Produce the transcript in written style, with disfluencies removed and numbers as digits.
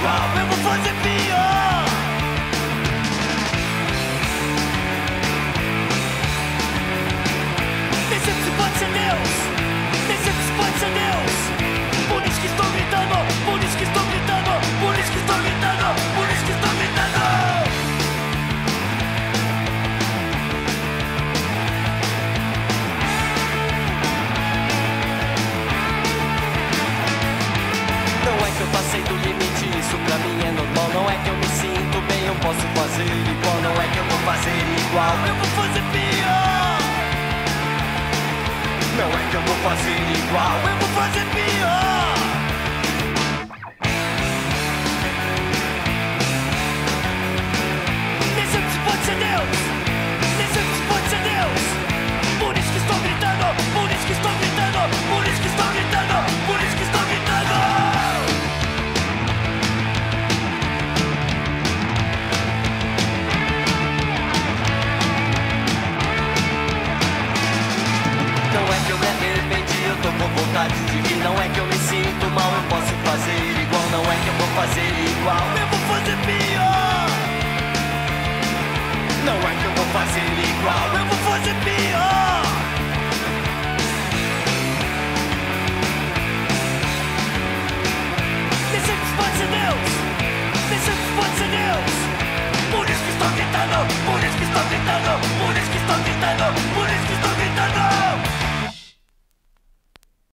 igual, eu vou fazer pior. Nem sempre se pode ser Deus, nem sempre se pode ser Deus. Por isso que estou gritando, por isso que estou gritando, por isso que estou gritando, por isso que estou gritando. Não é que eu passei do limite, isso pra mim é normal. Não é que eu me sinto bem, eu posso fazer igual. Não é que eu vou fazer igual, eu vou fazer pior. Não é que eu vou fazer igual, eu vou fazer pior.